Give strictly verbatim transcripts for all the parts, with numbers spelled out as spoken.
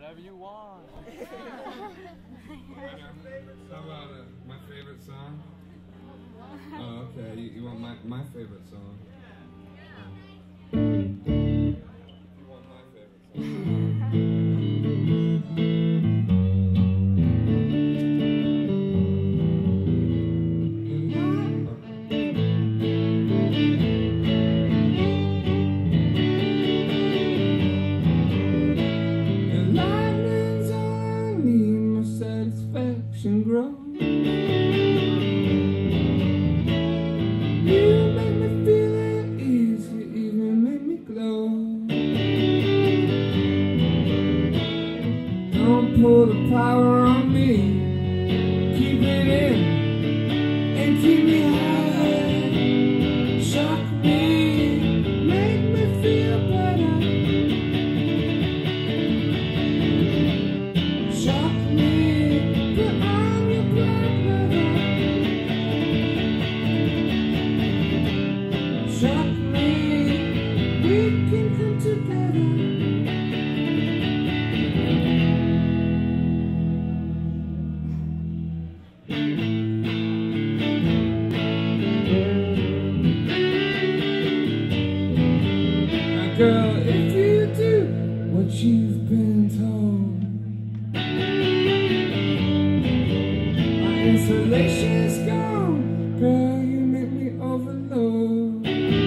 Whatever you want. How about uh, my favorite song? Oh, okay. You, you want my, my favorite song? Um, you want my favorite song? Satisfaction grows. You make me feel at ease, you even make me glow. Don't pull the power on me, keep it in and keep me high. Shock me, make me feel better. Shock me. Shock me, we can come together. Now girl, if you do what you've been told, my insulation's gone. Girl, you make me overload.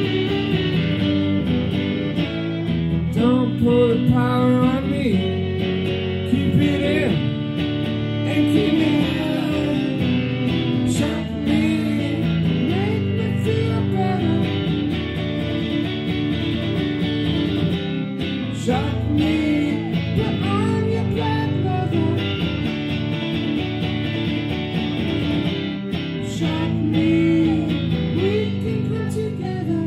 Don't pull the power on me, keep it in and keep me high. Shock me, make me feel better. Shock me, put on your black leather. Shock me, we can come together.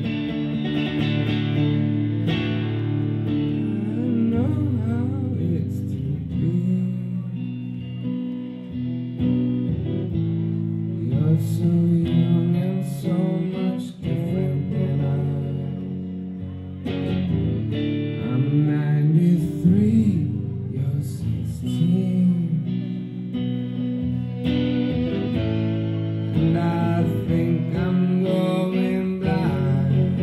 You're so young and so much different than I. I'm ninety-three, you're sixteen, and I think I'm going blind,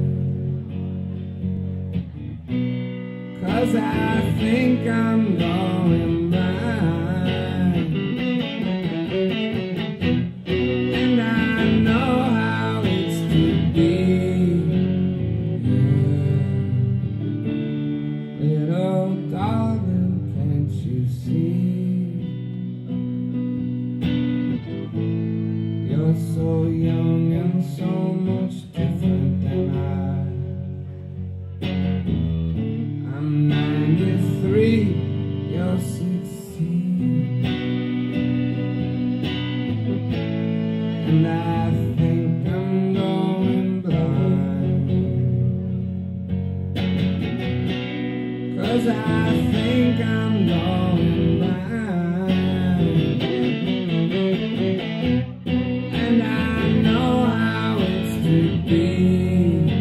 'cause I think I'm going blind. Little darling, can't you see? You're so young and so much different than I. I'm ninety-three, you're sixteen, and I think I'm going blind, 'cause I think I'm going blind, and I know how it's to be.